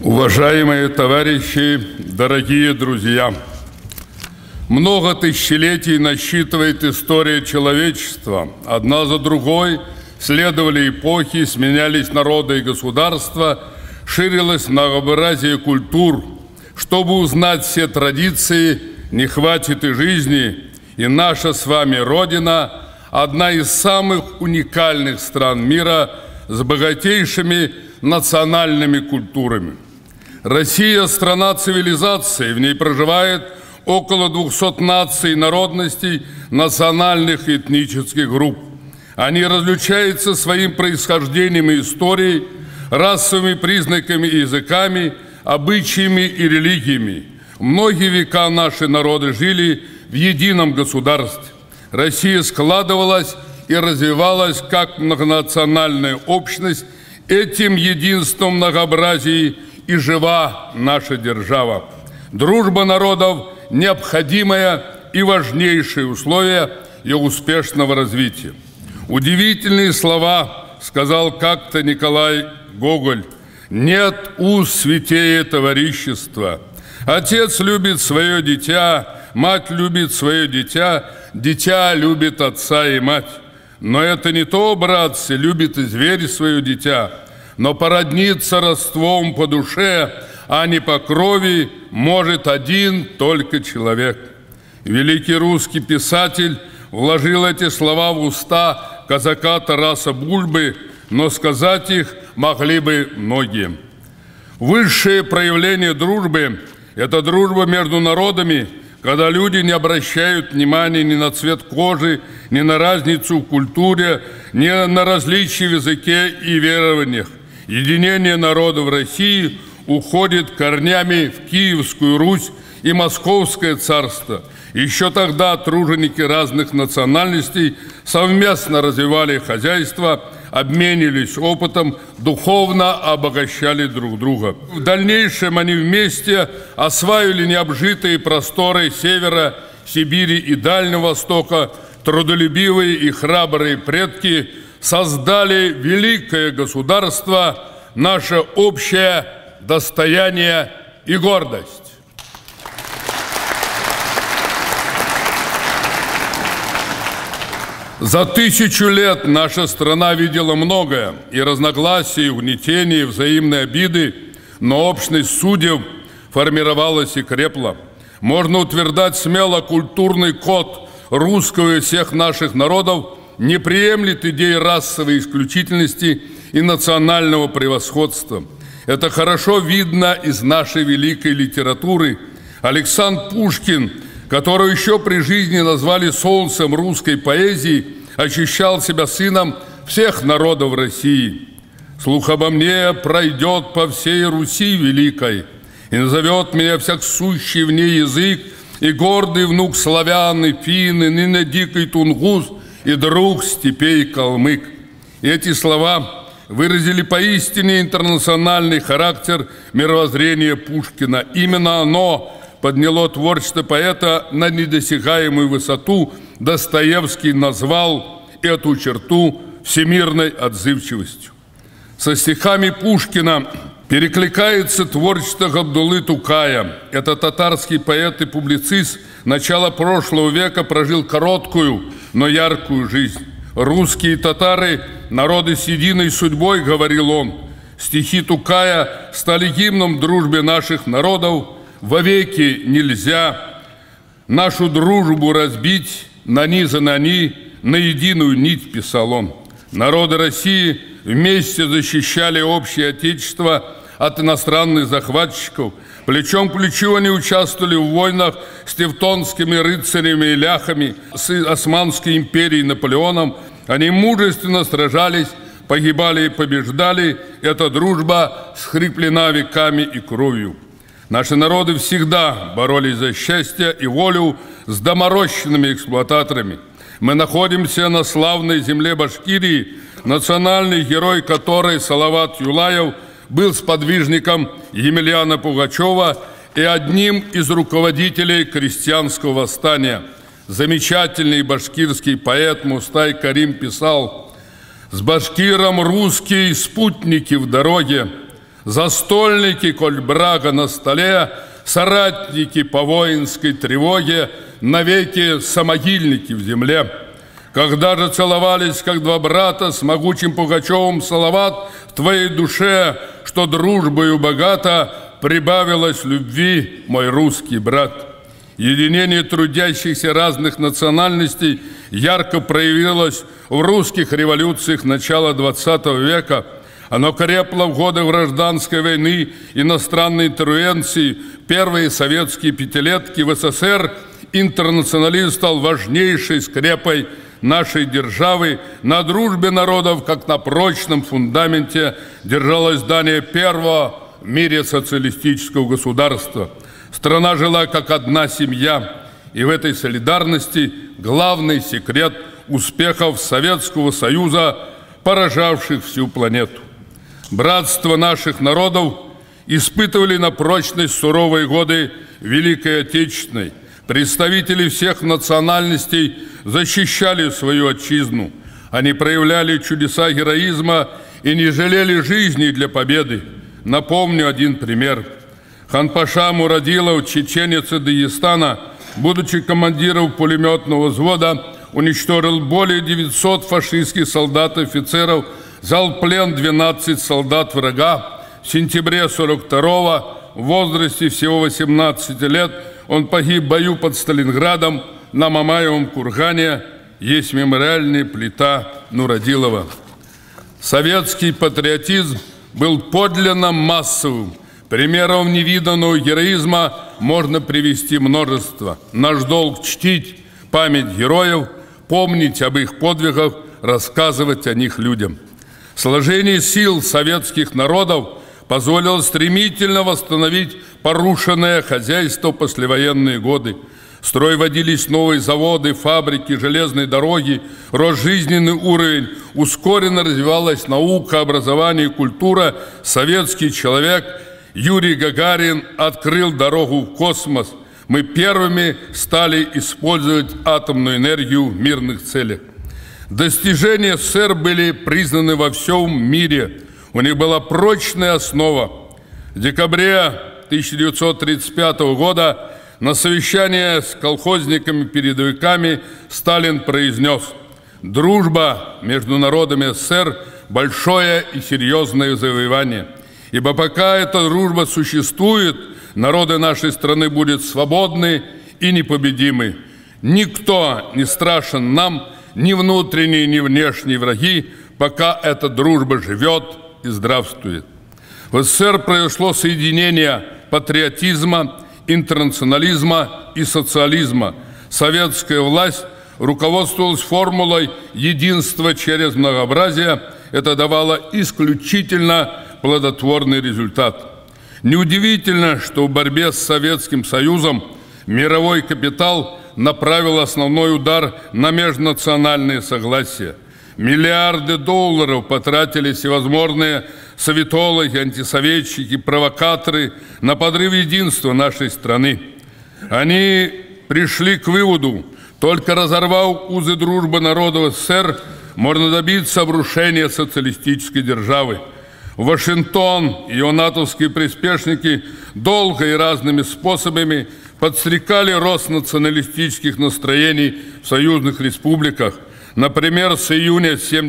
Уважаемые товарищи, дорогие друзья! Много тысячелетий насчитывает история человечества. Одна за другой следовали эпохи, сменялись народы и государства, ширилось многообразие культур. Чтобы узнать все традиции, не хватит и жизни. И наша с вами Родина – одна из самых уникальных стран мира с богатейшими национальными культурами. Россия – страна цивилизации, в ней проживает около 200 наций и народностей, национальных и этнических групп. Они различаются своим происхождением и историей, расовыми признаками и языками, обычаями и религиями. Многие века наши народы жили в едином государстве. Россия складывалась и развивалась как многонациональная общность. Этим единством многообразия и жива наша держава. Дружба народов – необходимое и важнейшее условие ее успешного развития. Удивительные слова сказал как-то Николай Гоголь: «Нет уз святее товарищества. Отец любит свое дитя, мать любит свое дитя, дитя любит отца и мать. Но это не то, братцы, любит и зверь свое дитя. Но породниться родством по душе, а не по крови, может один только человек». Великий русский писатель вложил эти слова в уста казака Тараса Бульбы, но сказать их могли бы многие. Высшее проявление дружбы – это дружба между народами, когда люди не обращают внимания ни на цвет кожи, ни на разницу в культуре, ни на различия в языке и верованиях. Единение народа в России уходит корнями в Киевскую Русь и Московское царство. Еще тогда труженики разных национальностей совместно развивали хозяйство, обменивались опытом, духовно обогащали друг друга. В дальнейшем они вместе осваивали необжитые просторы севера, Сибири и Дальнего Востока. Трудолюбивые и храбрые предки создали великое государство, наше общее достояние и гордость. За 1000 лет наша страна видела многое: и разногласия, и угнетения, и взаимные обиды, но общность судеб формировалась и крепла. Можно утверждать смело: культурный код русского и всех наших народов не приемлет идеи расовой исключительности и национального превосходства. Это хорошо видно из нашей великой литературы. Александр Пушкин, которого еще при жизни назвали солнцем русской поэзии, ощущал себя сыном всех народов России. «Слух обо мне пройдет по всей Руси великой, и назовет меня всяк сущий в ней язык, и гордый внук славян, и финн, и ныне дикий тунгус, и друг степей калмык». И эти слова выразили поистине интернациональный характер мировоззрения Пушкина. Именно оно подняло творчество поэта на недосягаемую высоту. Достоевский назвал эту черту всемирной отзывчивостью. Со стихами Пушкина перекликается творчество Габдуллы Тукая. Это татарский поэт и публицист. Начало прошлого века прожил короткую, но яркую жизнь. «Русские татары – народы с единой судьбой», – говорил он. Стихи Тукая стали гимном дружбе наших народов. «Вовеки нельзя нашу дружбу разбить, нанизаны они на единую нить», – писал он. Народы России вместе защищали общее отечество от иностранных захватчиков. Плечом к плечу они участвовали в войнах с тевтонскими рыцарями и ляхами, с Османской империей Наполеоном. Они мужественно сражались, погибали и побеждали. Эта дружба скреплена веками и кровью. Наши народы всегда боролись за счастье и волю с доморощенными эксплуататорами. Мы находимся на славной земле Башкирии, национальный герой которой Салават Юлаев был сподвижником Емельяна Пугачева и одним из руководителей крестьянского восстания. Замечательный башкирский поэт Мустай Карим писал: «С башкиром русские спутники в дороге, Застольники, коль брага на столе, соратники по воинской тревоге, навеки самогильники в земле. Когда же целовались, как два брата, с могучим Пугачевым салават в твоей душе, что дружбою богата, прибавилось любви, мой русский брат. Единение трудящихся разных национальностей ярко проявилось в русских революциях начала XX века. Оно крепло в годы гражданской войны, иностранной интервенции, первые советские пятилетки в СССР. Интернационализм стал важнейшей скрепой нашей державы. На дружбе народов, как на прочном фундаменте, держалось здание первого в мире социалистического государства. Страна жила как одна семья, и в этой солидарности главный секрет успехов Советского Союза, поражавших всю планету. Братство наших народов испытывали на прочность суровые годы Великой Отечественной. Представители всех национальностей защищали свою отчизну. Они проявляли чудеса героизма и не жалели жизни для победы. Напомню один пример. Хан-паша Мурадилов, чеченец из Дагестана, будучи командиром пулеметного взвода, уничтожил более 900 фашистских солдат и офицеров, взял в плен 12 солдат врага. В сентябре 1942-го, в возрасте всего 18 лет, он погиб в бою под Сталинградом. На Мамаевом кургане есть мемориальная плита Нурадилова. Советский патриотизм был подлинно массовым. Примеров невиданного героизма можно привести множество. Наш долг – чтить память героев, помнить об их подвигах, рассказывать о них людям. Сложение сил советских народов позволило стремительно восстановить порушенное хозяйство в послевоенные годы. В строй вводились новые заводы, фабрики, железные дороги, рос жизненный уровень, ускоренно развивалась наука, образование и культура. Советский человек Юрий Гагарин открыл дорогу в космос. Мы первыми стали использовать атомную энергию в мирных целях. Достижения СССР были признаны во всем мире. У них была прочная основа. В декабре 1935 года на совещании с колхозниками-передовиками Сталин произнес: «Дружба между народами СССР – большое и серьезное завоевание. Ибо пока эта дружба существует, народы нашей страны будут свободны и непобедимы. Никто не страшен нам, ни внутренние, ни внешние враги, пока эта дружба живет и здравствует». В СССР произошло соединение патриотизма, интернационализма и социализма. Советская власть руководствовалась формулой «единство через многообразие». Это давало исключительно плодотворный результат. Неудивительно, что в борьбе с Советским Союзом мировой капитал направил основной удар на межнациональные согласия. Миллиарды долларов потратили всевозможные советологи, антисоветчики, провокаторы на подрыв единства нашей страны. Они пришли к выводу: только разорвав узы дружбы народов СССР, можно добиться обрушения социалистической державы. Вашингтон и его натовские приспешники долго и разными способами подстрекали рост националистических настроений в союзных республиках. Например, с июня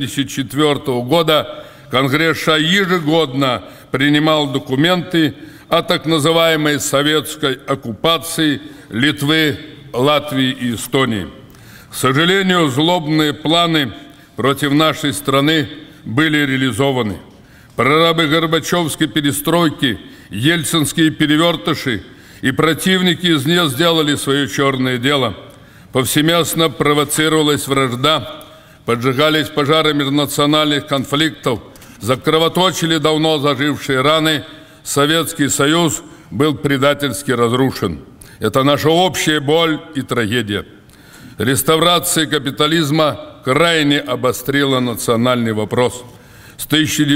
1974 года Конгресс США ежегодно принимал документы о так называемой советской оккупации Литвы, Латвии и Эстонии. К сожалению, злобные планы против нашей страны были реализованы. Прорабы Горбачевской перестройки, ельцинские перевертыши и противники из нее сделали свое черное дело. Повсеместно провоцировалась вражда, поджигались пожары межнациональных конфликтов, закровоточили давно зажившие раны. Советский Союз был предательски разрушен. Это наша общая боль и трагедия. Реставрация капитализма крайне обострила национальный вопрос. С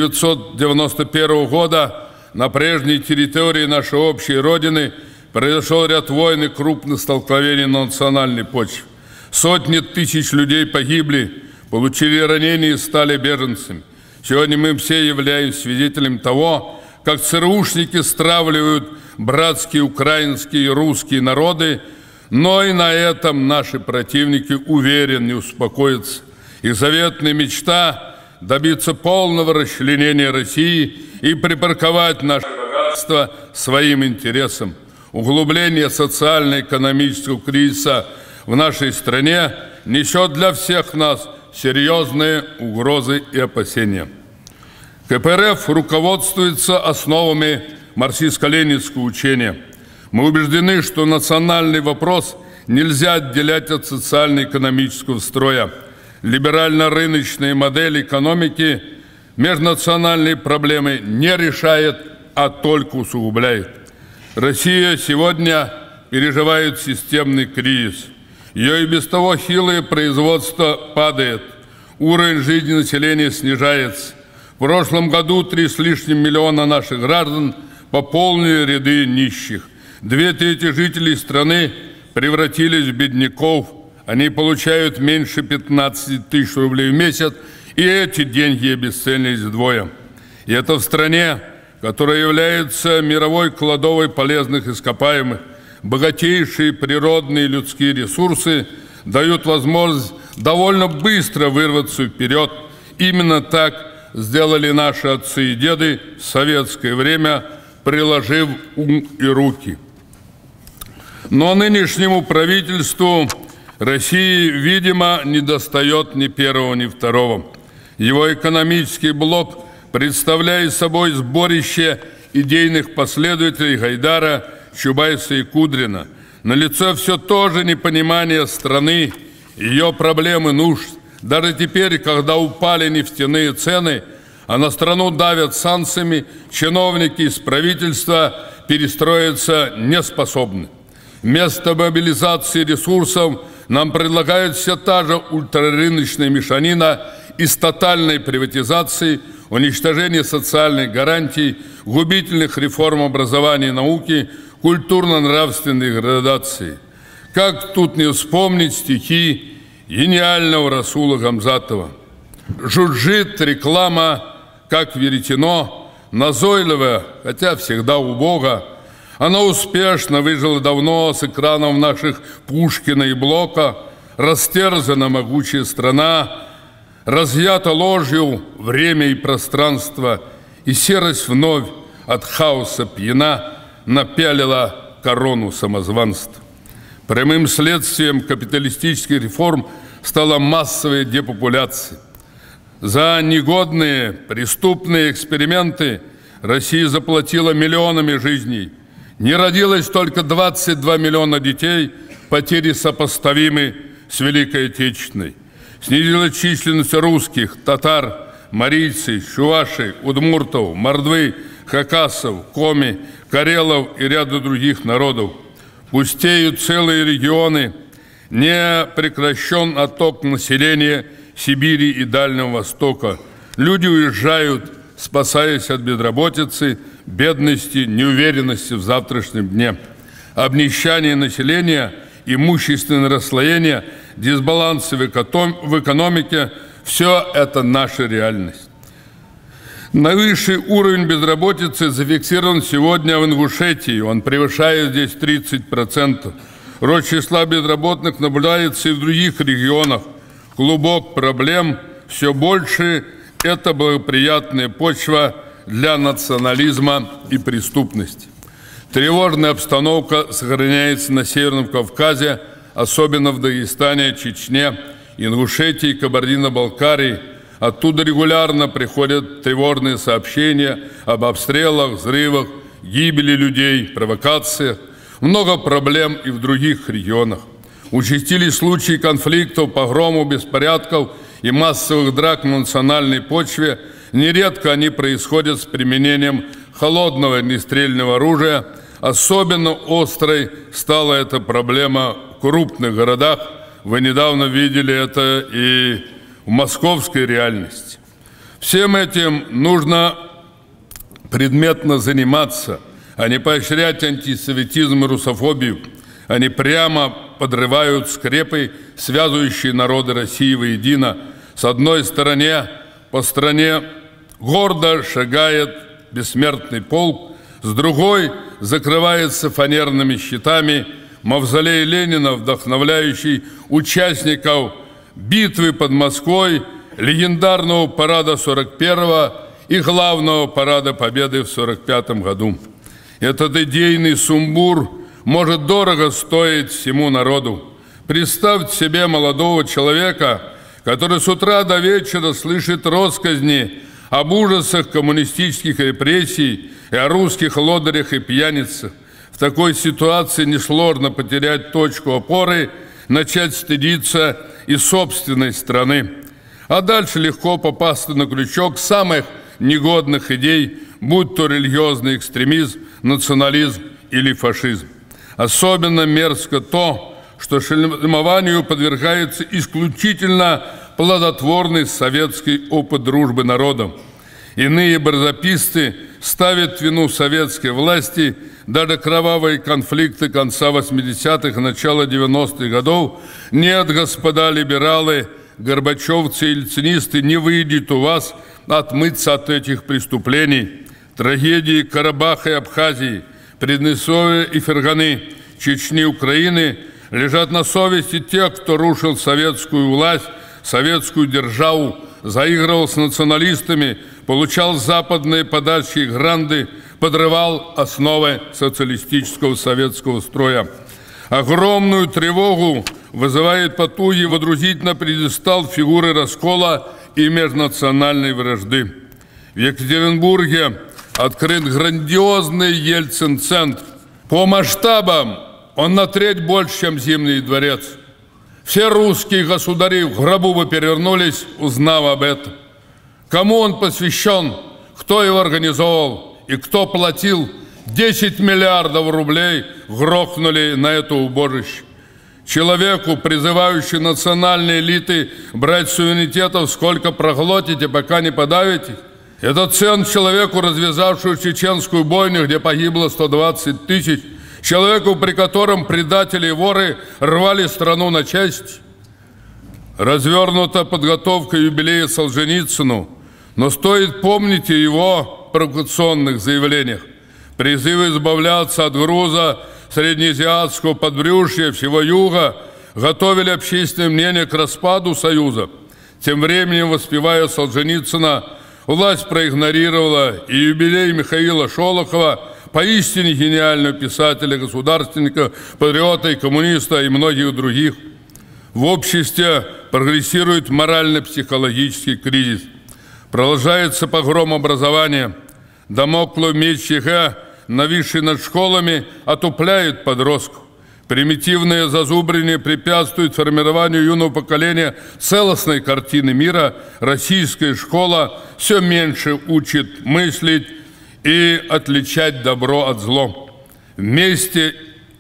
1991 года на прежней территории нашей общей Родины произошел ряд войн и крупных столкновений на национальной почве. Сотни тысяч людей погибли, получили ранения и стали беженцами. Сегодня мы все являемся свидетелями того, как ЦРУшники стравливают братские украинские и русские народы, но и на этом наши противники уверен не успокоятся. Их заветная мечта – добиться полного расчленения России и припарковать наше богатство своим интересам. Углубление социально-экономического кризиса в нашей стране несет для всех нас серьезные угрозы и опасения. КПРФ руководствуется основами марксистско-ленинского учения. Мы убеждены, что национальный вопрос нельзя отделять от социально-экономического строя. Либерально-рыночная модель экономики межнациональные проблемы не решает, а только усугубляет. Россия сегодня переживает системный кризис. Ее и без того хилое производство падает, уровень жизни населения снижается. В прошлом году 3 с лишним миллиона наших граждан пополнили ряды нищих. 2/3 жителей страны превратились в бедняков. Они получают меньше 15 тысяч рублей в месяц, и эти деньги обесценились вдвое. И это в стране, которая является мировой кладовой полезных ископаемых. Богатейшие природные и людские ресурсы дают возможность довольно быстро вырваться вперед. Именно так сделали наши отцы и деды в советское время, приложив ум и руки. Но нынешнему правительству России, видимо, не достает ни первого, ни второго. Его экономический блок представляет собой сборище идейных последователей Гайдара, Чубайса и Кудрина. Налицо все то же непонимание страны, ее проблемы, нужд. Даже теперь, когда упали нефтяные цены, а на страну давят санкциями, чиновники из правительства перестроиться не способны. Вместо мобилизации ресурсов нам предлагают все та же ультрарыночная мешанина из тотальной приватизации, уничтожения социальных гарантий, губительных реформ образования и науки, культурно-нравственной градации. Как тут не вспомнить стихи гениального Расула Гамзатова? Жужжит реклама, как веретено, назойливая, хотя всегда убого. Она успешно выжила давно с экранов наших Пушкина и Блока. Растерзана могучая страна, разъята ложью время и пространство, и серость вновь от хаоса пьяна напялила корону самозванства. Прямым следствием капиталистических реформ стала массовая депопуляция. За негодные преступные эксперименты Россия заплатила миллионами жизней. Не родилось только 22 миллиона детей, потери сопоставимы с Великой Отечественной. Снизилась численность русских, татар, марийцев, чувашей, удмуртов, мордвы, хакасов, коми, карелов и ряда других народов. Пустеют целые регионы, не прекращен отток населения Сибири и Дальнего Востока. Люди уезжают, спасаясь от безработицы, бедности, неуверенности в завтрашнем дне. Обнищание населения, имущественное расслоение, дисбалансы в экономике – все это наша реальность. Наивысший уровень безработицы зафиксирован сегодня в Ингушетии. Он превышает здесь 30%. Рост числа безработных наблюдается и в других регионах. Клубок проблем все больше – это благоприятная почва для национализма и преступности. Тревожная обстановка сохраняется на Северном Кавказе, особенно в Дагестане, Чечне, Ингушетии, Кабардино-Балкарии. Оттуда регулярно приходят тревожные сообщения об обстрелах, взрывах, гибели людей, провокациях. Много проблем и в других регионах. Участились случаи конфликтов, погромов, беспорядков и массовых драк на национальной почве. Нередко они происходят с применением холодного огнестрельного оружия. Особенно острой стала эта проблема в крупных городах. Вы недавно видели это и в московской реальности. Всем этим нужно предметно заниматься, а не поощрять антисоветизм и русофобию. Они прямо подрывают скрепы, связывающие народы России воедино. С одной стороны, по стране гордо шагает бессмертный полк, с другой закрывается фанерными щитами мавзолей Ленина, вдохновляющий участников битвы под Москвой, легендарного парада 41-го и главного парада Победы в 1945 году. Этот идейный сумбур может дорого стоить всему народу. Представьте себе молодого человека, который с утра до вечера слышит россказни об ужасах коммунистических репрессий и о русских лодырях и пьяницах. В такой ситуации несложно потерять точку опоры, начать стыдиться и собственной страны. А дальше легко попасться на крючок самых негодных идей, будь то религиозный экстремизм, национализм или фашизм. Особенно мерзко то, что шельмованию подвергается исключительно плодотворный советский опыт дружбы народов. Иные барзаписты ставят вину советской власти, даже кровавые конфликты конца 80-х, начала 90-х годов. Нет, господа либералы, горбачевцы и ельцинисты, не выйдет у вас отмыться от этих преступлений. Трагедии Карабаха и Абхазии, Приднестровья и Ферганы, Чечни, Украины лежат на совести тех, кто рушил советскую власть, советскую державу, заигрывал с националистами, получал западные подачи и гранды, подрывал основы социалистического советского строя. Огромную тревогу вызывает потуги водрузить на пьедестал фигуры раскола и межнациональной вражды. В Екатеринбурге открыт грандиозный Ельцин-центр. По масштабам он на треть больше, чем Зимний дворец. Все русские государи в гробу бы перевернулись, узнав об этом. Кому он посвящен, кто его организовал и кто платил 10 миллиардов рублей, грохнули на это убожище. Человеку, призывающему национальные элиты брать суверенитетов, сколько проглотите, пока не подавите. Это цен человеку, развязавшему чеченскую бойню, где погибло 120 тысяч. Человеку, при котором предатели и воры рвали страну на части. Развернута подготовка юбилея Солженицыну, но стоит помнить о его провокационных заявлениях. Призывы избавляться от груза среднеазиатского подбрюшья всего юга готовили общественное мнение к распаду Союза. Тем временем, воспевая Солженицына, власть проигнорировала и юбилей Михаила Шолохова, поистине гениального писателя, государственника, патриота и коммуниста и многих других. В обществе прогрессирует морально-психологический кризис. Продолжается погром образования. Дамоклов меч ЕГЭ, нависший над школами, отупляет подростков. Примитивное зазубрение препятствует формированию юного поколения целостной картины мира. Российская школа все меньше учит мыслить и отличать добро от зла. Вместо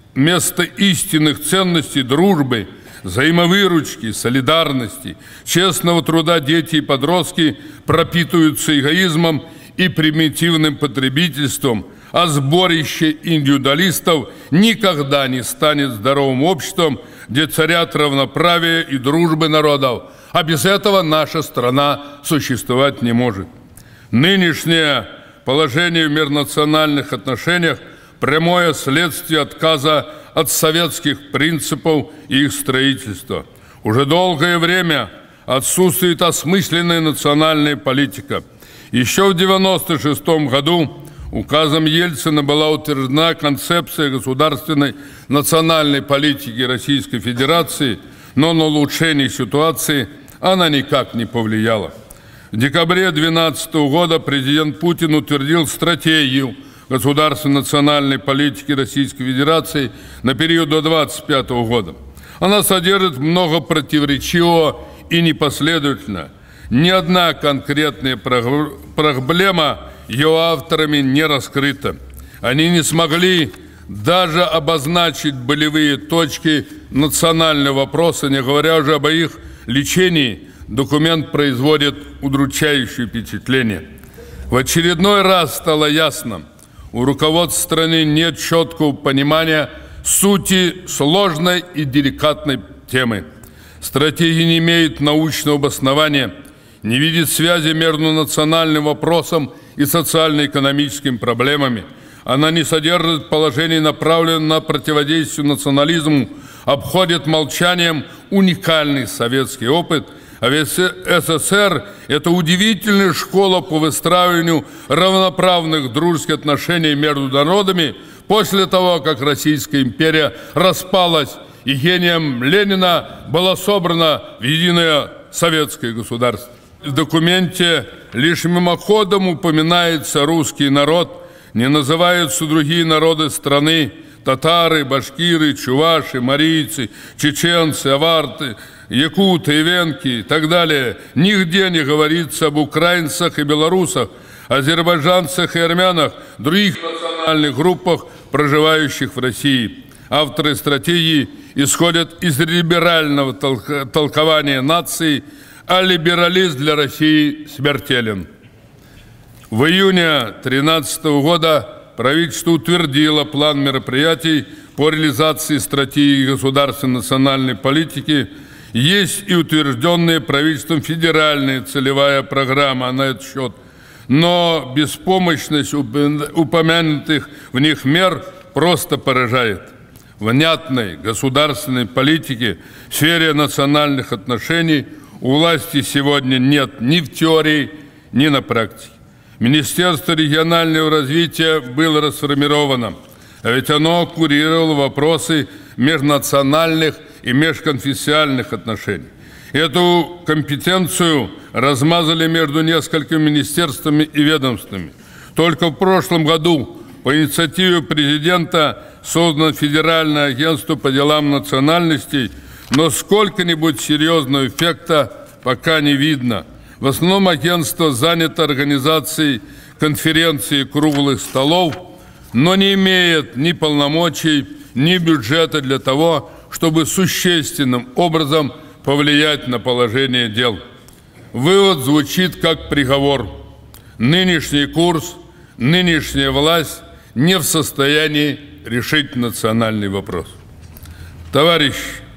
истинных ценностей дружбы, взаимовыручки, солидарности, честного труда дети и подростки пропитываются эгоизмом и примитивным потребительством, а сборище индивидуалистов никогда не станет здоровым обществом, где царят равноправие и дружбы народов. А без этого наша страна существовать не может. Нынешнее положение в межнациональных отношениях – прямое следствие отказа от советских принципов и их строительства. Уже долгое время отсутствует осмысленная национальная политика. Еще в 1996 году указом Ельцина была утверждена концепция государственной национальной политики Российской Федерации, но на улучшение ситуации она никак не повлияла. В декабре 2012 года президент Путин утвердил стратегию государственной национальной политики Российской Федерации на период до 2025 года. Она содержит много противоречивого и непоследовательного. Ни одна конкретная проблема ее авторами не раскрыта. Они не смогли даже обозначить болевые точки национального вопроса, не говоря уже об их лечении. Документ производит удручающее впечатление. В очередной раз стало ясно, у руководства страны нет четкого понимания сути сложной и деликатной темы. Стратегия не имеет научного обоснования, не видит связи между национальным вопросом и социально-экономическими проблемами. Она не содержит положений, направленных на противодействие национализму, обходит молчанием уникальный советский опыт, а ведь СССР – это удивительная школа по выстраиванию равноправных дружеских отношений между народами после того, как Российская империя распалась и гением Ленина было собрано в единое советское государство. В документе лишь мимоходом упоминается русский народ, не называются другие народы страны – татары, башкиры, чуваши, марийцы, чеченцы, аварты, якуты, венки и так далее. Нигде не говорится об украинцах и белорусах, азербайджанцах и армянах, других национальных группах, проживающих в России. Авторы стратегии исходят из либерального толкования нации, а либерализм для России смертелен. В июне 2013 года правительство утвердило план мероприятий по реализации стратегии государственной национальной политики. Есть и утвержденная правительством федеральная целевая программа на этот счет, но беспомощность упомянутых в них мер просто поражает. Внятной государственной политики в сфере национальных отношений у власти сегодня нет ни в теории, ни на практике. Министерство регионального развития было расформировано, а ведь оно курировало вопросы межнациональных и межконфессиональных отношений. Эту компетенцию размазали между несколькими министерствами и ведомствами. Только в прошлом году по инициативе президента создано Федеральное агентство по делам национальностей, но сколько-нибудь серьезного эффекта пока не видно. В основном агентство занято организацией конференций и круглых столов, но не имеет ни полномочий, ни бюджета для того, чтобы существенным образом повлиять на положение дел. Вывод звучит как приговор. Нынешний курс, нынешняя власть не в состоянии решить национальный вопрос. Товарищи,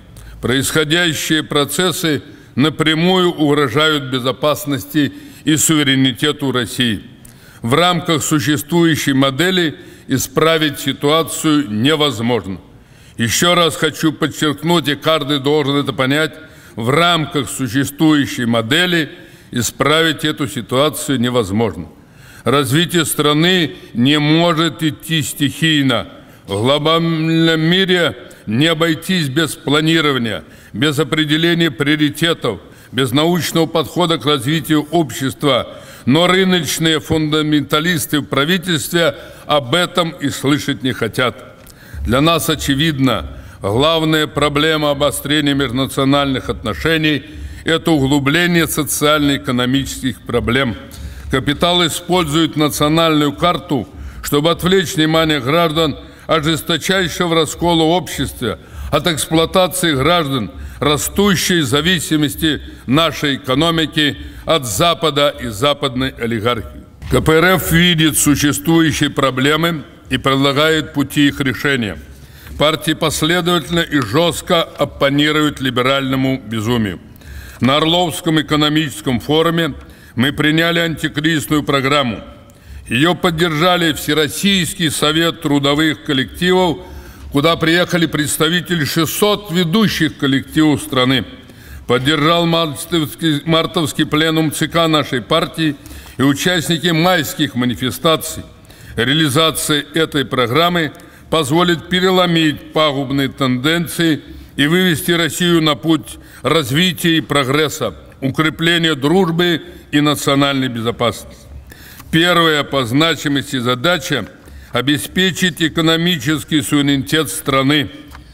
происходящие процессы напрямую угрожают безопасности и суверенитету России. В рамках существующей модели исправить ситуацию невозможно. Еще раз хочу подчеркнуть, и каждый должен это понять, в рамках существующей модели исправить эту ситуацию невозможно. Развитие страны не может идти стихийно. В глобальном мире не обойтись без планирования, без определения приоритетов, без научного подхода к развитию общества. Но рыночные фундаменталисты в правительстве об этом и слышать не хотят. Для нас очевидно, главная проблема обострения межнациональных отношений – это углубление социально-экономических проблем. Капитал использует национальную карту, чтобы отвлечь внимание граждан от жесточайшего раскола общества, от эксплуатации граждан, растущей зависимости нашей экономики от Запада и западной олигархии. КПРФ видит существующие проблемы и предлагает пути их решения. Партии последовательно и жестко оппонируют либеральному безумию. На Орловском экономическом форуме мы приняли антикризисную программу. Ее поддержали Всероссийский совет трудовых коллективов, куда приехали представители 600 ведущих коллективов страны. Поддержал мартовский пленум ЦК нашей партии и участники майских манифестаций. Реализация этой программы позволит переломить пагубные тенденции и вывести Россию на путь развития и прогресса, укрепления дружбы и национальной безопасности. Первая по значимости задача – обеспечить экономический суверенитет страны.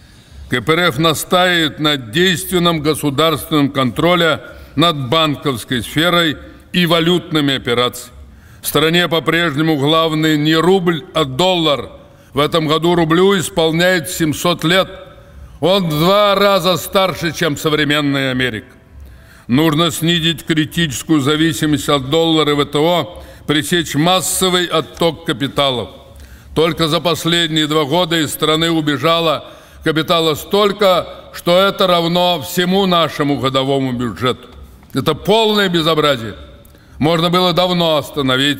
КПРФ настаивает на действенном государственном контроле над банковской сферой и валютными операциями. В стране по-прежнему главный не рубль, а доллар. В этом году рублю исполняет 700 лет. Он в 2 раза старше, чем современная Америка. Нужно снизить критическую зависимость от доллара и ВТО, пресечь массовый отток капиталов. Только за последние 2 года из страны убежало капитала столько, что это равно всему нашему годовому бюджету. Это полное безобразие. Можно было давно остановить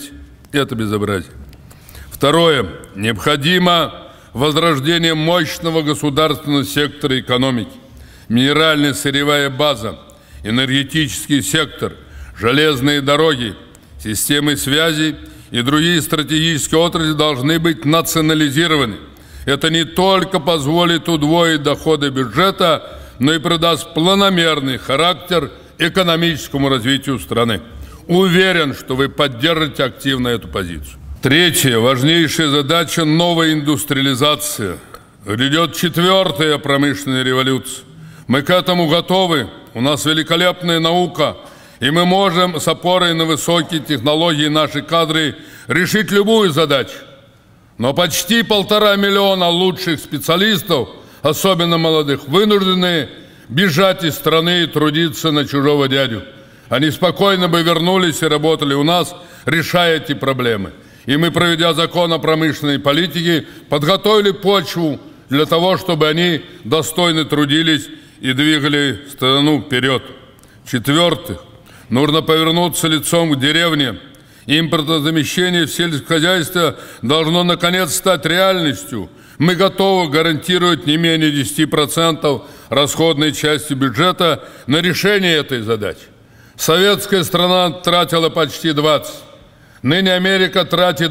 Это безобразие. Второе. Необходимо возрождение мощного государственного сектора экономики. Минеральная сырьевая база, энергетический сектор, железные дороги, системы связи и другие стратегические отрасли должны быть национализированы. Это не только позволит удвоить доходы бюджета, но и придаст планомерный характер экономическому развитию страны. Уверен, что вы поддержите активно эту позицию. Третье. Важнейшая задача – новая индустриализация. Грядет четвертая промышленная революция. Мы к этому готовы. У нас великолепная наука. И мы можем с опорой на высокие технологии наши кадры решить любую задачу. Но почти 1,5 миллиона лучших специалистов, особенно молодых, вынуждены бежать из страны и трудиться на чужого дядю. Они спокойно бы вернулись и работали у нас, решая эти проблемы. И мы, проведя закон о промышленной политике, подготовили почву для того, чтобы они достойно трудились и двигали страну вперед. В-четвертых, нужно повернуться лицом к деревне. Импортозамещение в сельском хозяйстве должно наконец стать реальностью. Мы готовы гарантировать не менее 10% расходной части бюджета на решение этой задачи. Советская страна тратила почти 20%. Ныне Америка тратит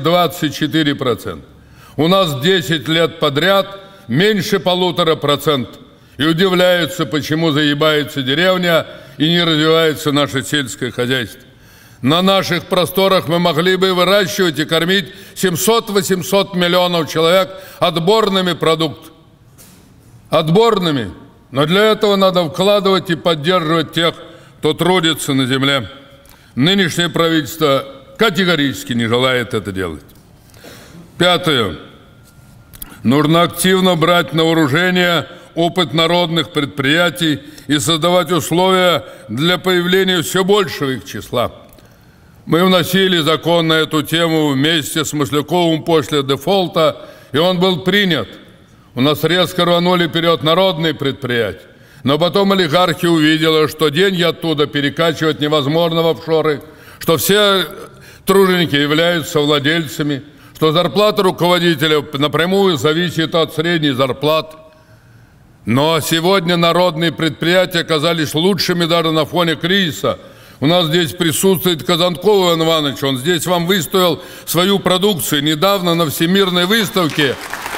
24%. У нас 10 лет подряд меньше 1,5%. И удивляются, почему заебается деревня и не развивается наше сельское хозяйство. На наших просторах мы могли бы выращивать и кормить 700-800 миллионов человек отборными продуктами. Отборными. Но для этого надо вкладывать и поддерживать тех, кто трудится на земле. Нынешнее правительство категорически не желает это делать. Пятое. Нужно активно брать на вооружение опыт народных предприятий и создавать условия для появления все большего их числа. Мы вносили закон на эту тему вместе с Масляковым после дефолта, и он был принят. У нас резко рванули вперед народные предприятия. Но потом олигархи увидели, что деньги оттуда перекачивать невозможно в офшоры, что все труженики являются владельцами, что зарплата руководителя напрямую зависит от средней зарплаты. Но сегодня народные предприятия оказались лучшими даже на фоне кризиса. У нас здесь присутствует Казанков Иван Иванович, он здесь вам выставил свою продукцию недавно на Всемирной выставке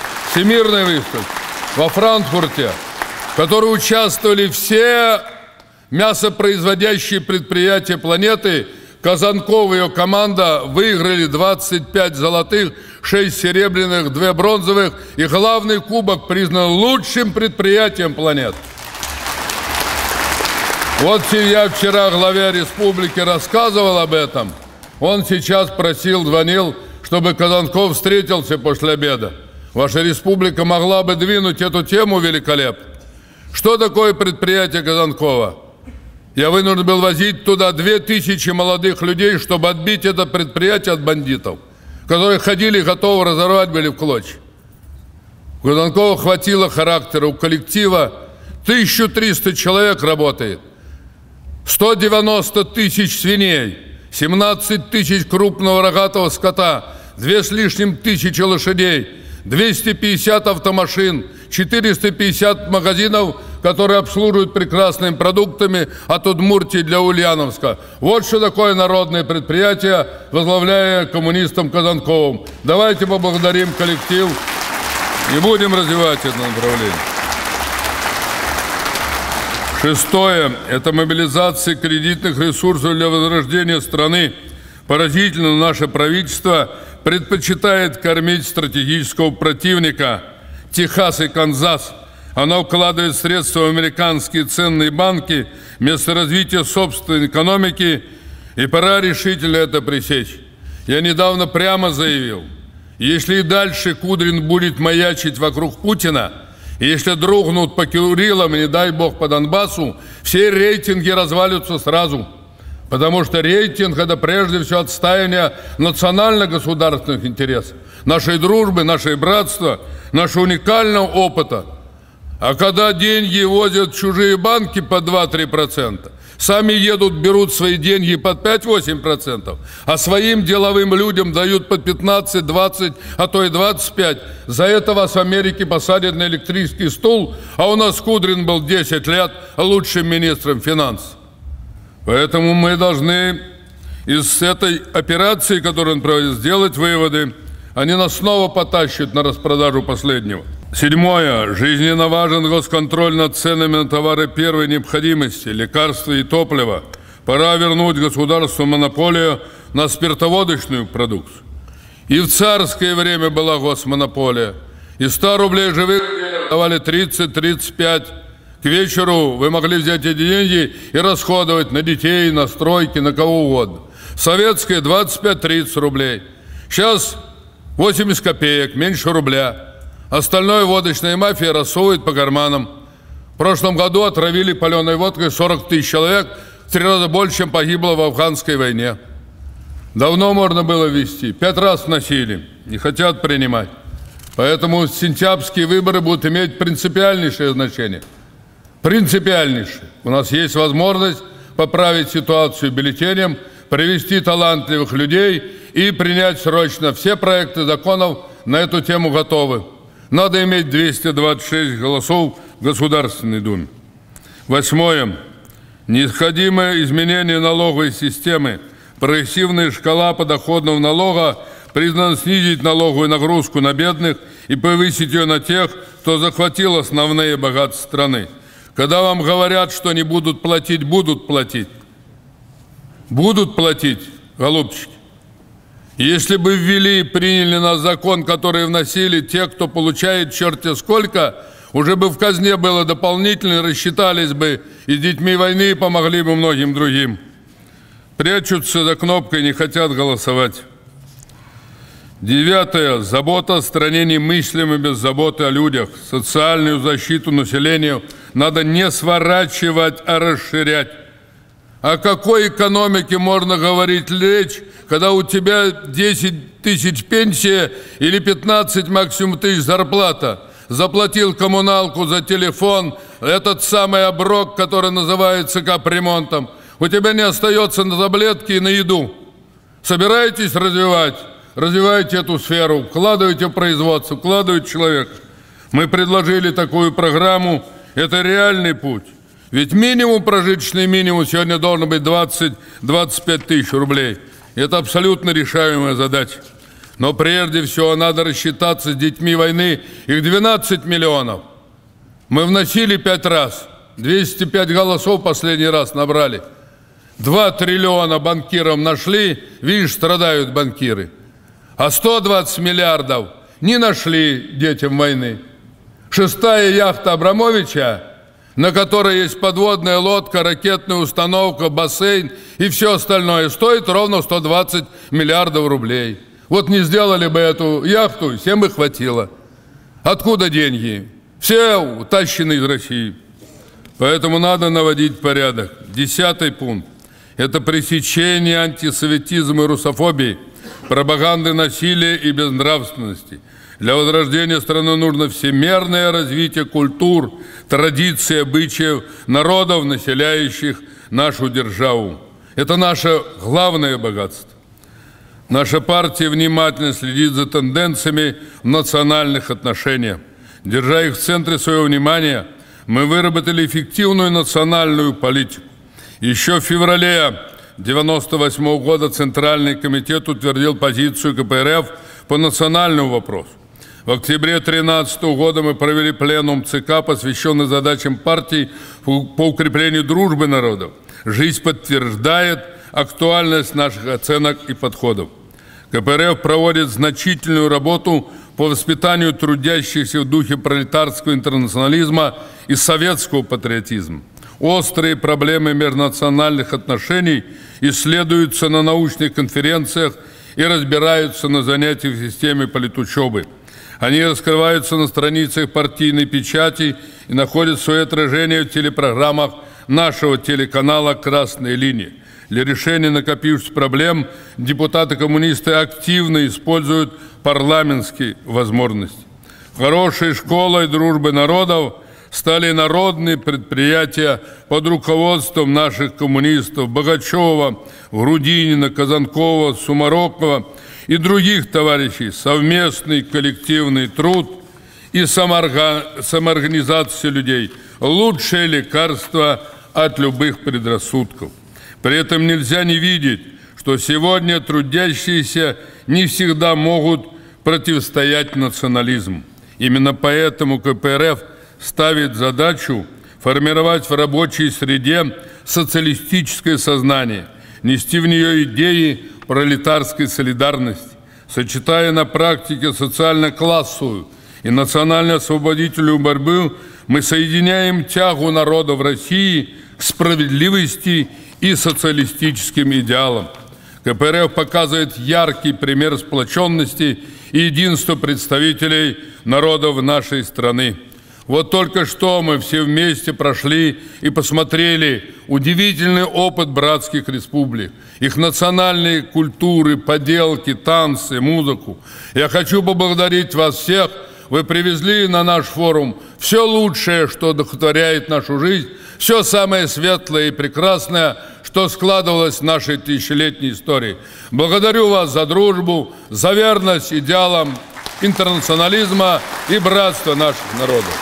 во Франкфурте, в которой участвовали все мясопроизводящие предприятия планеты. Казанков и ее команда выиграли 25 золотых, 6 серебряных, 2 бронзовых, и главный кубок признан лучшим предприятием планеты. Вот я вчера главе республики рассказывал об этом. Он сейчас звонил, чтобы Казанков встретился после обеда. Ваша республика могла бы двинуть эту тему великолепно. Что такое предприятие Казанкова? Я вынужден был возить туда 2000 молодых людей, чтобы отбить это предприятие от бандитов, которые ходили, готовы разорвать были в клочья. У Казанкова хватило характера, у коллектива 1300 человек работает, 190 тысяч свиней, 17 тысяч крупного рогатого скота, 2 с лишним тысячи лошадей, 250 автомашин, 450 магазинов, которые обслуживают прекрасными продуктами от Удмуртии для Ульяновска. Вот что такое народное предприятие, возглавляя коммунистом Казанковым. Давайте поблагодарим коллектив и будем развивать это направление. Шестое. Это мобилизация кредитных ресурсов для возрождения страны. Поразительно, наше правительство предпочитает кормить стратегического противника Техас и Канзас. Оно вкладывает средства в американские ценные банки вместо развития собственной экономики, и пора решительно это пресечь. Я недавно прямо заявил, если и дальше Кудрин будет маячить вокруг Путина, и если дрогнут по Курилам, и не дай бог по Донбассу, все рейтинги развалятся сразу. Потому что рейтинг – это прежде всего отстаивание национально-государственных интересов, нашей дружбы, нашей братства, нашего уникального опыта. А когда деньги возят в чужие банки по 2-3%, Сами едут, берут свои деньги под 5-8%, а своим деловым людям дают под 15, 20, а то и 25. За это вас в Америке посадят на электрический стул, а у нас Кудрин был 10 лет лучшим министром финансов. Поэтому мы должны из этой операции, которую он проводит, сделать выводы. Они нас снова потащат на распродажу последнего. Седьмое. Жизненно важен госконтроль над ценами на товары первой необходимости, лекарства и топливо. Пора вернуть государству монополию на спиртоводочную продукцию. И в царское время была госмонополия. И 100 рублей живых давали 30-35. К вечеру вы могли взять эти деньги и расходовать на детей, на стройки, на кого угодно. Советская 25-30 рублей. Сейчас 80 копеек, меньше рубля. Остальное водочная мафия рассовывает по карманам. В прошлом году отравили паленой водкой 40 тысяч человек, в 3 раза больше, чем погибло в Афганской войне. Давно можно было ввести, 5 раз вносили, не хотят принимать. Поэтому сентябрьские выборы будут иметь принципиальнейшее значение. Принципиальнейшее. У нас есть возможность поправить ситуацию бюллетенем, привести талантливых людей и принять срочно. Все проекты законов на эту тему готовы. Надо иметь 226 голосов в Государственной Думе. Восьмое. Необходимое изменение налоговой системы. Прогрессивная шкала подоходного налога признана снизить налоговую нагрузку на бедных и повысить ее на тех, кто захватил основные богатства страны. Когда вам говорят, что не будут платить, будут платить. Будут платить, голубчики. Если бы ввели и приняли на закон, который вносили те, кто получает черти сколько, уже бы в казне было дополнительно, рассчитались бы и с детьми войны, и помогли бы многим другим. Прячутся за кнопкой, не хотят голосовать. Девятое. Забота о стране немыслима без заботы о людях. Социальную защиту населению надо не сворачивать, а расширять. О какой экономике можно говорить речь, когда у тебя 10 тысяч пенсия или 15 максимум тысяч зарплата? Заплатил коммуналку за телефон, этот самый оброк, который называется капремонтом. У тебя не остается на таблетки и на еду. Собираетесь развивать? Развивайте эту сферу, вкладывайте в производство, вкладывайте в человека. Мы предложили такую программу, это реальный путь. Ведь минимум, прожиточный минимум сегодня должен быть 20-25 тысяч рублей. Это абсолютно решаемая задача. Но прежде всего надо рассчитаться с детьми войны. Их 12 миллионов. Мы вносили 5 раз. 205 голосов последний раз набрали. 2 триллиона банкирам нашли. Видишь, страдают банкиры. А 120 миллиардов не нашли детям войны. 6-я яхта Абрамовича, на которой есть подводная лодка, ракетная установка, бассейн и все остальное, стоит ровно 120 миллиардов рублей. Вот не сделали бы эту яхту, всем бы хватило. Откуда деньги? Все утащены из России. Поэтому надо наводить порядок. 10-й пункт. Это пресечение антисоветизма и русофобии, пропаганды насилия и безнравственности. Для возрождения страны нужно всемирное развитие культур, традиций, обычаев народов, населяющих нашу державу. Это наше главное богатство. Наша партия внимательно следит за тенденциями в национальных отношениях. Держа их в центре своего внимания, мы выработали эффективную национальную политику. Еще в феврале 1998 года Центральный комитет утвердил позицию КПРФ по национальному вопросу. В октябре 2013 года мы провели пленум ЦК, посвященный задачам партии по укреплению дружбы народов. Жизнь подтверждает актуальность наших оценок и подходов. КПРФ проводит значительную работу по воспитанию трудящихся в духе пролетарского интернационализма и советского патриотизма. Острые проблемы межнациональных отношений исследуются на научных конференциях и разбираются на занятиях в системе политучебы. Они раскрываются на страницах партийной печати и находят свое отражение в телепрограммах нашего телеканала «Красная линия». Для решения накопившихся проблем депутаты-коммунисты активно используют парламентские возможности. Хорошей школой дружбы народов стали народные предприятия под руководством наших коммунистов Богачева, Грудинина, Казанкова, Сумарокова и других товарищей. Совместный коллективный труд и самоорганизация людей – лучшее лекарство от любых предрассудков. При этом нельзя не видеть, что сегодня трудящиеся не всегда могут противостоять национализму. Именно поэтому КПРФ ставит задачу формировать в рабочей среде социалистическое сознание, нести в нее идеи пролетарской солидарности, сочетая на практике социально-классовую и национально-освободительную борьбу, мы соединяем тягу народа в России к справедливости и социалистическим идеалам. КПРФ показывает яркий пример сплоченности и единства представителей народов нашей страны. Вот только что мы все вместе прошли и посмотрели удивительный опыт братских республик, их национальные культуры, поделки, танцы, музыку. Я хочу поблагодарить вас всех. Вы привезли на наш форум все лучшее, что одухотворяет нашу жизнь, все самое светлое и прекрасное, что складывалось в нашей тысячелетней истории. Благодарю вас за дружбу, за верность идеалам интернационализма и братства наших народов.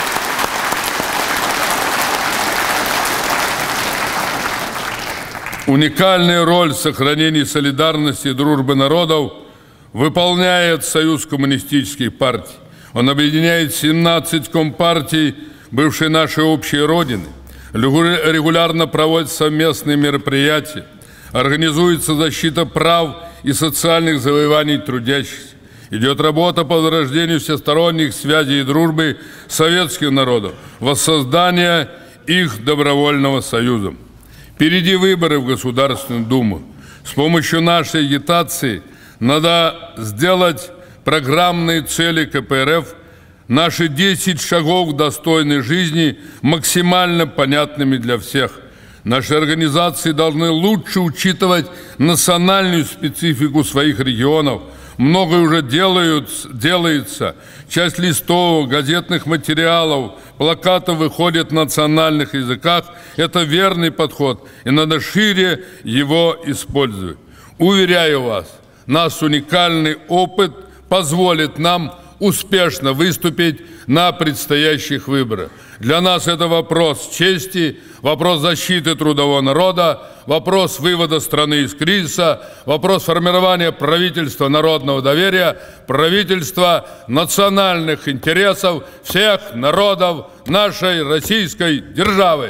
Уникальную роль в сохранении солидарности и дружбы народов выполняет Союз коммунистических партий. Он объединяет 17 компартий бывшей нашей общей Родины, регулярно проводит совместные мероприятия, организуется защита прав и социальных завоеваний трудящихся. Идет работа по возрождению всесторонних связей и дружбы советских народов, воссоздание их добровольного союза. Впереди выборы в Государственную Думу. С помощью нашей агитации надо сделать программные цели КПРФ, наши 10 шагов к достойной жизни максимально понятными для всех. Наши организации должны лучше учитывать национальную специфику своих регионов. Многое уже делается. Часть листовок, газетных материалов, плакатов выходит на национальных языках. Это верный подход, и надо шире его использовать. Уверяю вас, наш уникальный опыт позволит нам успешно выступить на предстоящих выборах. Для нас это вопрос чести, вопрос защиты трудового народа, вопрос вывода страны из кризиса, вопрос формирования правительства народного доверия, правительства национальных интересов всех народов нашей российской державы.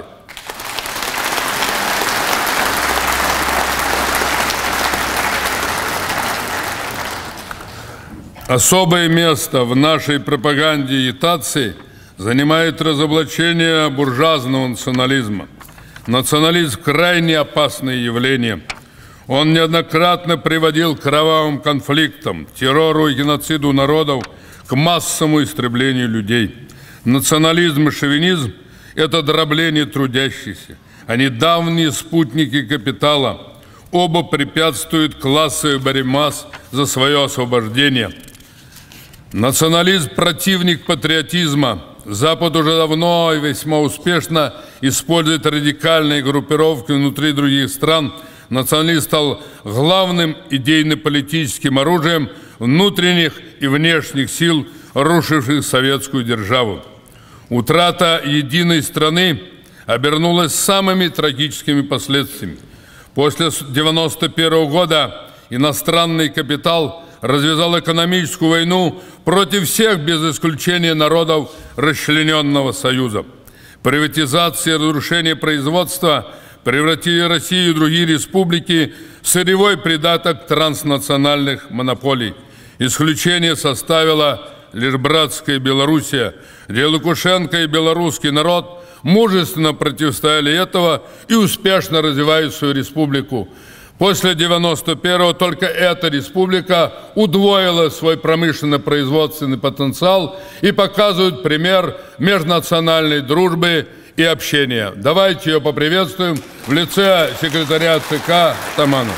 Особое место в нашей пропаганде и агитации занимает разоблачение буржуазного национализма. Национализм – крайне опасное явление. Он неоднократно приводил к кровавым конфликтам, террору и геноциду народов, к массовому истреблению людей. Национализм и шовинизм – это дробление трудящихся. Они давние спутники капитала. Оба препятствуют классовой борьбе масс за свое освобождение. Национализм – противник патриотизма. Запад уже давно и весьма успешно использует радикальные группировки внутри других стран. Национализм стал главным идейно-политическим оружием внутренних и внешних сил, рушивших советскую державу. Утрата единой страны обернулась самыми трагическими последствиями. После 1991 года иностранный капитал развязал экономическую войну против всех, без исключения народов расчлененного Союза. Приватизация и разрушение производства превратили Россию и другие республики в сырьевой придаток транснациональных монополий. Исключение составила лишь братская Белоруссия, где Лукашенко и белорусский народ мужественно противостояли этого и успешно развивают свою республику. После 91-го только эта республика удвоила свой промышленно-производственный потенциал и показывает пример межнациональной дружбы и общения. Давайте ее поприветствуем в лице секретаря ЦК Таманова.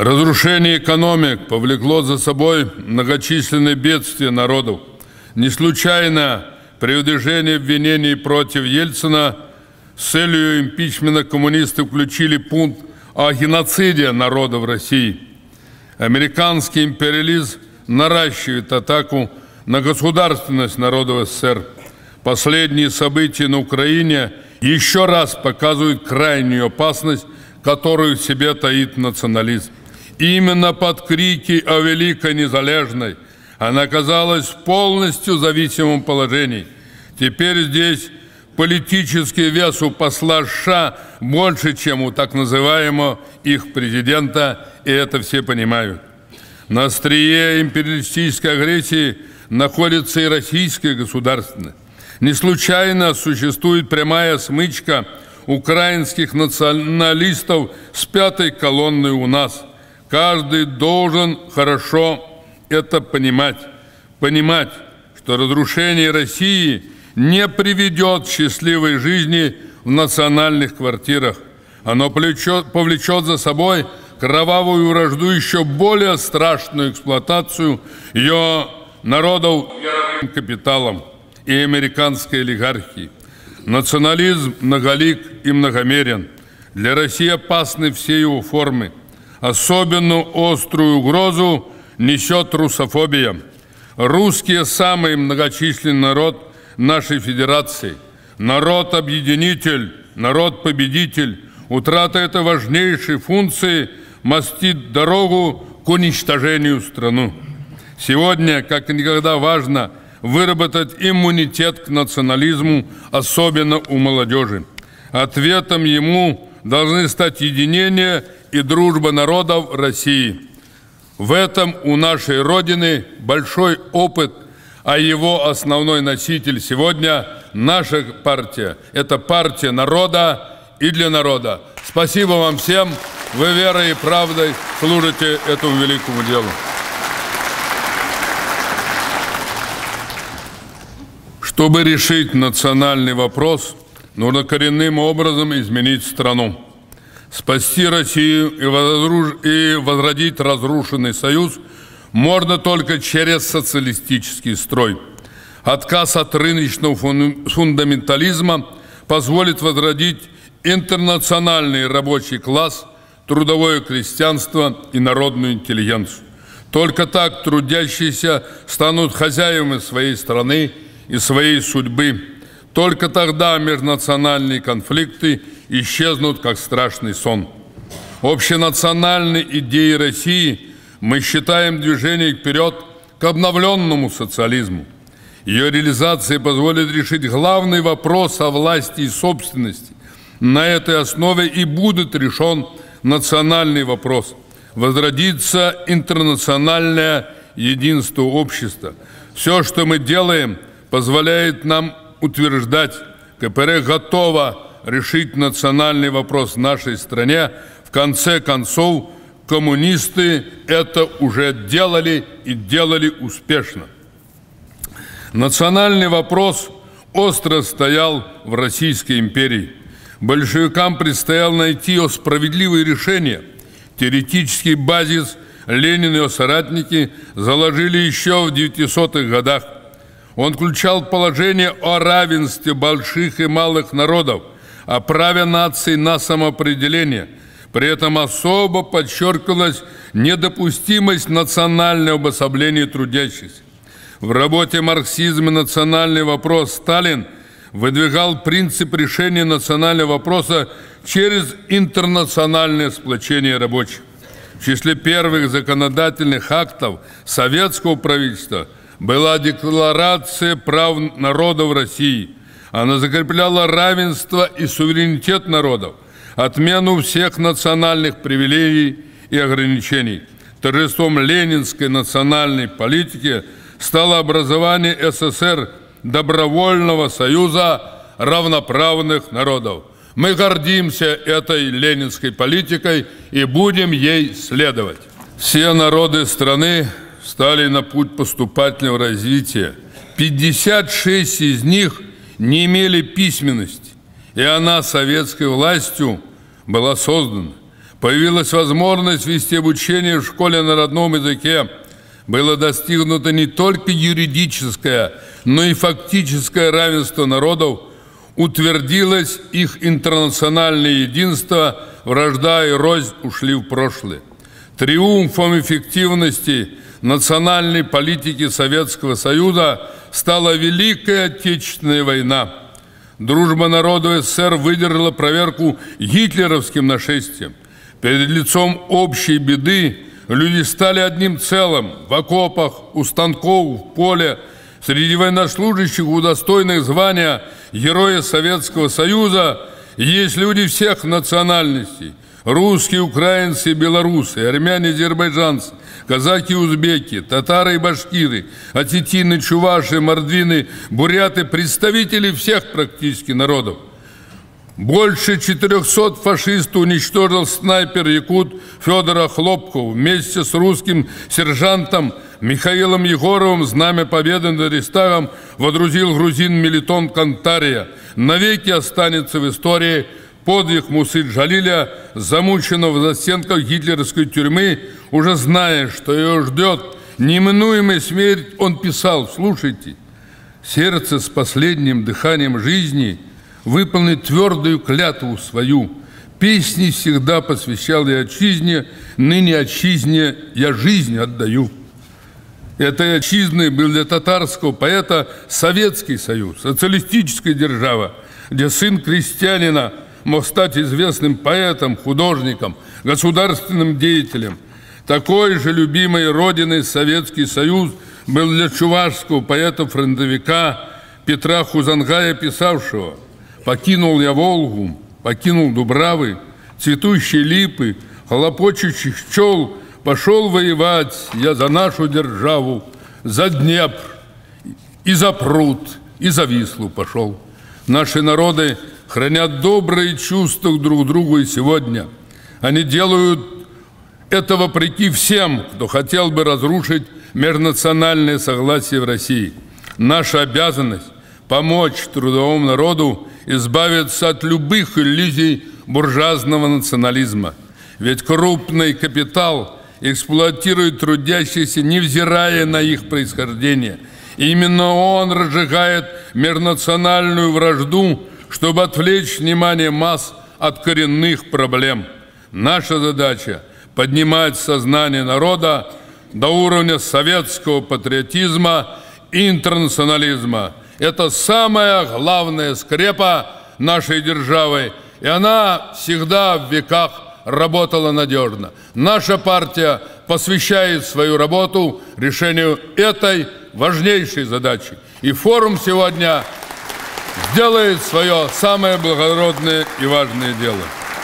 Разрушение экономик повлекло за собой многочисленные бедствия народов. Не случайно при выдвижении обвинений против Ельцина с целью импичмента коммунисты включили пункт о геноциде народа в России. Американский империализм наращивает атаку на государственность народов СССР. Последние события на Украине еще раз показывают крайнюю опасность, которую в себе таит национализм. Именно под крики о великой незалежной она оказалась в полностью зависимом положении. Теперь здесь политический вес у посла США больше, чем у так называемого их президента, и это все понимают. На острие империалистической агрессии находится и российское государственное. Не случайно существует прямая смычка украинских националистов с пятой колонной у нас. Каждый должен хорошо это понимать, что разрушение России не приведет к счастливой жизни в национальных квартирах. Оно повлечет за собой кровавую вражду, еще более страшную эксплуатацию ее народов мировым капиталом и американской олигархии. Национализм многолик и многомерен. Для России опасны все его формы. Особенно острую угрозу несет русофобия. Русские – самый многочисленный народ нашей Федерации. Народ-объединитель, народ-победитель. Утрата этой важнейшей функции мостит дорогу к уничтожению страны. Сегодня, как никогда, важно выработать иммунитет к национализму, особенно у молодежи. Ответом ему должны стать единение и дружба народов России. В этом у нашей Родины большой опыт, а его основной носитель сегодня – наша партия. Это партия народа и для народа. Спасибо вам всем. Вы верой и правдой служите этому великому делу. Чтобы решить национальный вопрос, нужно коренным образом изменить страну. Спасти Россию и возродить разрушенный союз можно только через социалистический строй. Отказ от рыночного фундаментализма позволит возродить интернациональный рабочий класс, трудовое крестьянство и народную интеллигенцию. Только так трудящиеся станут хозяевами своей страны и своей судьбы. Только тогда межнациональные конфликты исчезнут, как страшный сон. Общенациональной идеей России мы считаем движение вперед к обновленному социализму. Ее реализация позволит решить главный вопрос о власти и собственности. На этой основе и будет решен национальный вопрос. Возродится интернациональное единство общества. Все, что мы делаем, позволяет нам утверждать, КПРФ готова решить национальный вопрос в нашей стране. В конце концов, коммунисты это уже делали и делали успешно. Национальный вопрос остро стоял в Российской империи. Большевикам предстояло найти справедливые решения. Теоретический базис Ленин и его соратники заложили еще в 900-х годах. Он включал положение о равенстве больших и малых народов, о праве наций на самоопределение. При этом особо подчеркивалась недопустимость национального обособления трудящихся. В работе «Марксизм и национальный вопрос» Сталин выдвигал принцип решения национального вопроса через интернациональное сплочение рабочих. В числе первых законодательных актов советского правительства была Декларация прав народов России. Она закрепляла равенство и суверенитет народов, отмену всех национальных привилегий и ограничений. Торжеством ленинской национальной политики стало образование СССР добровольного союза равноправных народов. Мы гордимся этой ленинской политикой и будем ей следовать. Все народы страны стали на путь поступательного развития. 56 из них не имели письменности, и она советской властью была создана. Появилась возможность вести обучение в школе на родном языке. Было достигнуто не только юридическое, но и фактическое равенство народов. Утвердилось их интернациональное единство, вражда и рознь ушли в прошлое. Триумфом эффективности национальной политики Советского Союза стала Великая Отечественная война. Дружба народов СССР выдержала проверку гитлеровским нашествием. Перед лицом общей беды люди стали одним целым в окопах, у станков, в поле. Среди военнослужащих, удостоенных звания Героя Советского Союза, есть люди всех национальностей. Русские, украинцы, белорусы, армяне, азербайджанцы, казаки, узбеки, татары и башкиры, осетины, чуваши, мордвины, буряты, представители всех практически народов. Больше 400 фашистов уничтожил снайпер-якут Федор Хлопков вместе с русским сержантом Михаилом Егоровым. Знамя победы над Рейхстагом водрузил грузин Мелитон Кантария. Навеки останется в истории подвиг Мусы Джалиля, замученного в застенках гитлеровской тюрьмы. Уже зная, что ее ждет неминуемая смерть, он писал: слушайте, сердце с последним дыханием жизни выполнит твердую клятву свою. Песни всегда посвящал я отчизне, ныне отчизне я жизнь отдаю. Этой отчизной был для татарского поэта Советский Союз, социалистическая держава, где сын крестьянина мог стать известным поэтом, художником, государственным деятелем. Такой же любимой родиной Советский Союз был для чувашского поэта-фронтовика Петра Хузангая, писавшего: «Покинул я Волгу, покинул Дубравы, цветущие липы, хлопочущих пчел, пошел воевать я за нашу державу, за Днепр и за пруд, и за Вислу пошел». Наши народы хранят добрые чувства друг к другу и сегодня. Они делают это вопреки всем, кто хотел бы разрушить межнациональное согласие в России. Наша обязанность – помочь трудовому народу избавиться от любых иллюзий буржуазного национализма. Ведь крупный капитал эксплуатирует трудящихся, невзирая на их происхождение. Именно он разжигает межнациональную вражду, чтобы отвлечь внимание масс от коренных проблем. Наша задача – поднимать сознание народа до уровня советского патриотизма и интернационализма. Это самая главная скрепа нашей державы, и она всегда в веках работала надежно. Наша партия посвящает свою работу решению этой важнейшей задачи. И форум сегодня сделает свое самое благородное и важное дело.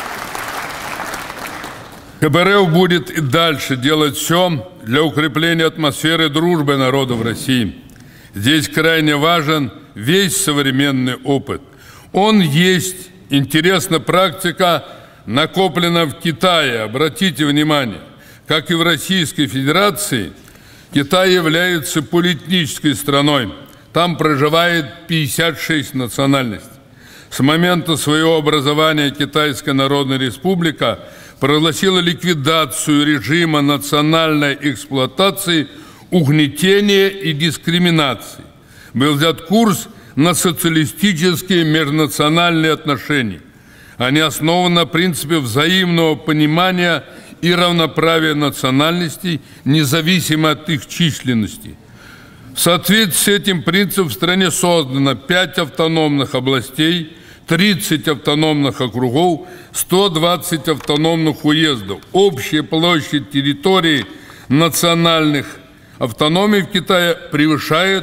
КПРФ будет и дальше делать все для укрепления атмосферы дружбы народов России. Здесь крайне важен весь современный опыт. Он есть, интересна практика, накоплена в Китае. Обратите внимание, как и в Российской Федерации, Китай является полиэтнической страной. Там проживает 56 национальностей. С момента своего образования Китайская Народная Республика прогласила ликвидацию режима национальной эксплуатации, угнетения и дискриминации. Был взят курс на социалистические межнациональные отношения. Они основаны на принципе взаимного понимания и равноправия национальностей, независимо от их численности. В соответствии с этим принципом в стране создано 5 автономных областей, 30 автономных округов, 120 автономных уездов. Общая площадь территории национальных автономий в Китае превышает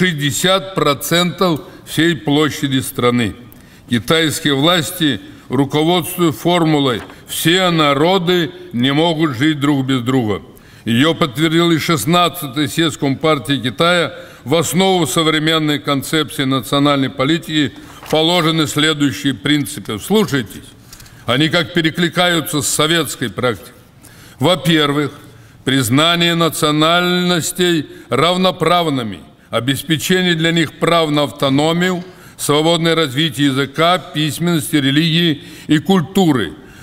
60% всей площади страны. Китайские власти руководствуются формулой «все народы не могут жить друг без друга». Ее подтвердил и 16-й съезд Компартии Китая. В основу современной концепции национальной политики положены следующие принципы. Слушайтесь, они как перекликаются с советской практикой. Во-первых, признание национальностей равноправными, обеспечение для них прав на автономию, свободное развитие языка, письменности, религии и культуры.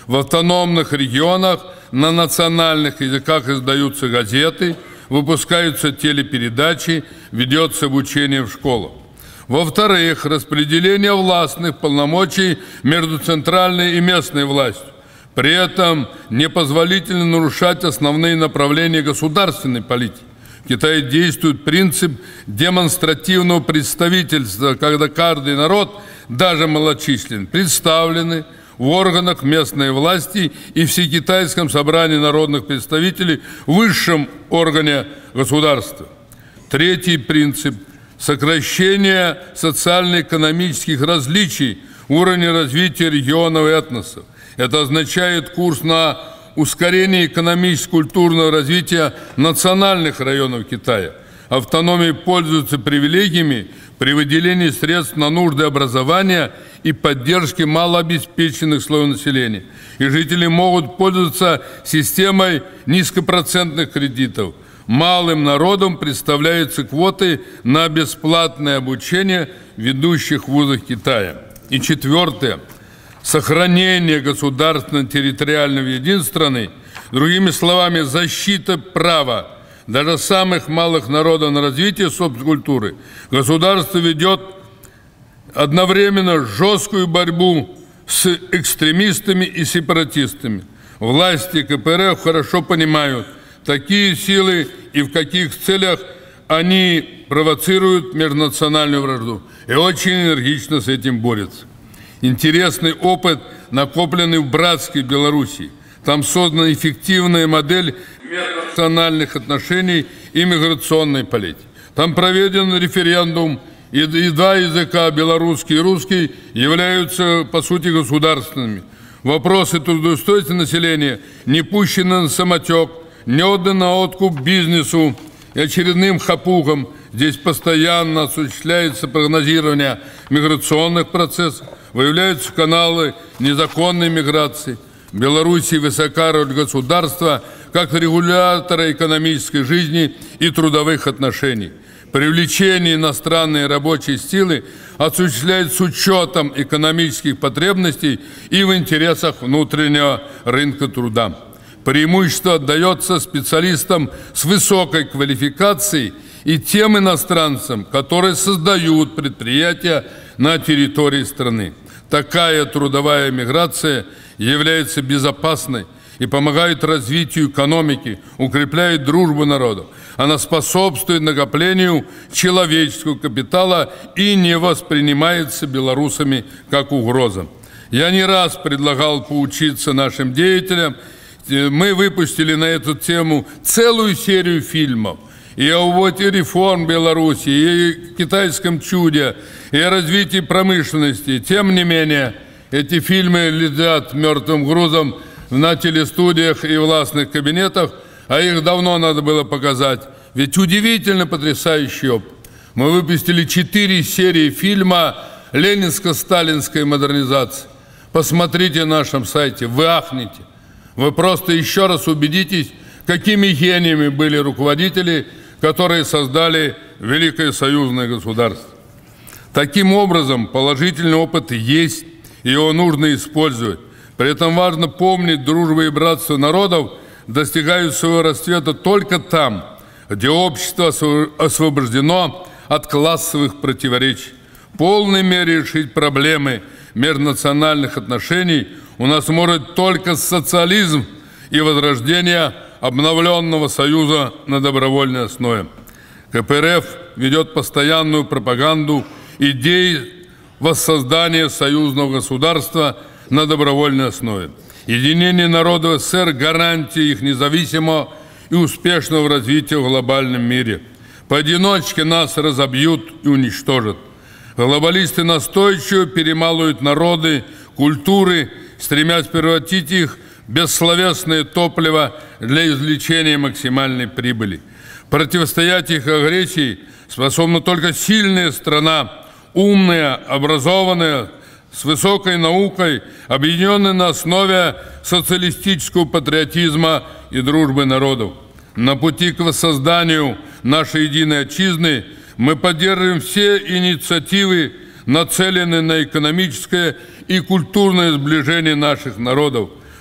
В автономных регионах на национальных языках издаются газеты, выпускаются телепередачи, ведется обучение в школах. Во-вторых, распределение властных полномочий между центральной и местной властью. При этом непозволительно нарушать основные направления государственной политики. В Китае действует принцип демонстративного представительства, когда каждый народ, даже малочислен, представлены в органах местной власти и Всекитайском собрании народных представителей в высшем органе государства. Третий принцип – сокращение социально-экономических различий в уровне развития регионов и этносов. Это означает курс на ускорение экономическо-культурного развития национальных районов Китая. Автономия пользуется привилегиями при выделении средств на нужды образования и поддержки малообеспеченных слоев населения. И жители могут пользоваться системой низкопроцентных кредитов. Малым народам представляются квоты на бесплатное обучение в ведущих вузах Китая. И четвертое. Сохранение государственно-территориального единства страны, другими словами, защита права даже самых малых народов на развитие собственной культуры. Государство ведет одновременно жесткую борьбу с экстремистами и сепаратистами. Власти КПРФ хорошо понимают такие силы и в каких целях они провоцируют межнациональную вражду и очень энергично с этим борются. Интересный опыт, накопленный в братской Белоруссии. Там создана эффективная модель межнациональных отношений и миграционной политики. Там проведен референдум, и два языка, белорусский и русский, являются, по сути, государственными. Вопросы трудоустройства населения не пущены на самотек, не отданы на откуп бизнесу и очередным хапугам. Здесь постоянно осуществляется прогнозирование миграционных процессов, выявляются каналы незаконной миграции. В Беларуси высока роль государства как регулятора экономической жизни и трудовых отношений. Привлечение иностранной рабочей силы осуществляется с учетом экономических потребностей и в интересах внутреннего рынка труда. Преимущество отдается специалистам с высокой квалификацией и тем иностранцам, которые создают предприятия на территории страны. Такая трудовая миграция является безопасной и помогает развитию экономики, укрепляет дружбу народов. Она способствует накоплению человеческого капитала и не воспринимается белорусами как угроза. Я не раз предлагал поучиться нашим деятелям. Мы выпустили на эту тему целую серию фильмов. И о вводе реформ Беларуси, и о китайском чуде, и о развитии промышленности. Тем не менее, эти фильмы лежат мертвым грузом на телестудиях и властных кабинетах, а их давно надо было показать. Ведь удивительно потрясающий опыт. Мы выпустили 4 серии фильма «Ленинско-сталинская модернизация». Посмотрите на нашем сайте, вы ахнете. Вы просто еще раз убедитесь, какими гениями были руководители, которые создали Великое союзное государство. Таким образом, положительный опыт есть, и его нужно использовать. При этом важно помнить, дружба и братство народов достигают своего расцвета только там, где общество освобождено от классовых противоречий. В полной мере решить проблемы межнациональных отношений у нас может только социализм и возрождение обновленного союза на добровольной основе. КПРФ ведет постоянную пропаганду идей воссоздания союзного государства на добровольной основе. Единение народов СССР – гарантия их независимого и успешного развития в глобальном мире. Поодиночке нас разобьют и уничтожат. Глобалисты настойчиво перемалывают народы, культуры, стремясь превратить их в бессловесное топливо для извлечения максимальной прибыли. Противостоять их агрессии способна только сильная страна, умная, образованная, с высокой наукой, объединенная на основе социалистического патриотизма и дружбы народов. На пути к воссозданию нашей единой отчизны мы поддерживаем все инициативы, нацеленные на экономическое и культурное сближение наших народов.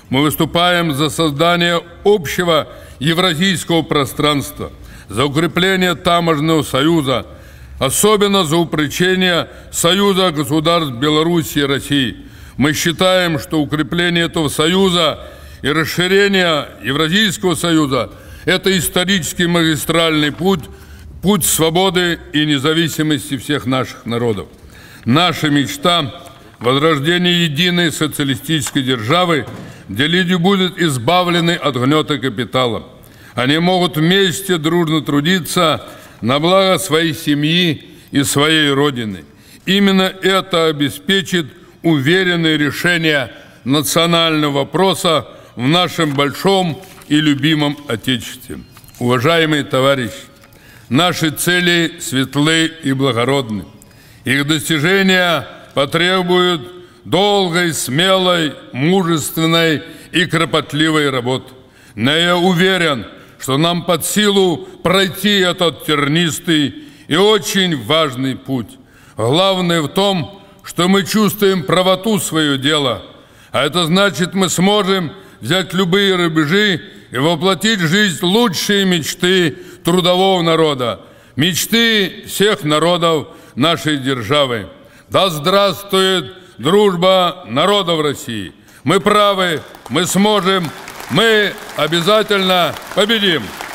Мы выступаем за создание общего евразийского пространства, за укрепление таможенного союза, особенно за упрочение союза государств Беларуси и России. Мы считаем, что укрепление этого союза и расширение Евразийского союза – это исторический магистральный путь, путь свободы и независимости всех наших народов. Наша мечта – возрождение единой социалистической державы, где люди будут избавлены от гнета капитала. Они могут вместе дружно трудиться на благо своей семьи и своей родины. Именно это обеспечит уверенное решение национального вопроса в нашем большом и любимом Отечестве. Уважаемые товарищи, наши цели светлы и благородны. Их достижения потребуют долгой, смелой, мужественной и кропотливой работы. Но я уверен, что нам под силу пройти этот тернистый и очень важный путь. Главное в том, что мы чувствуем правоту своего дела, а это значит, мы сможем взять любые рубежи и воплотить в жизнь лучшие мечты трудового народа, мечты всех народов нашей державы. Да здравствует дружба народов России! Мы правы, мы сможем, мы обязательно победим!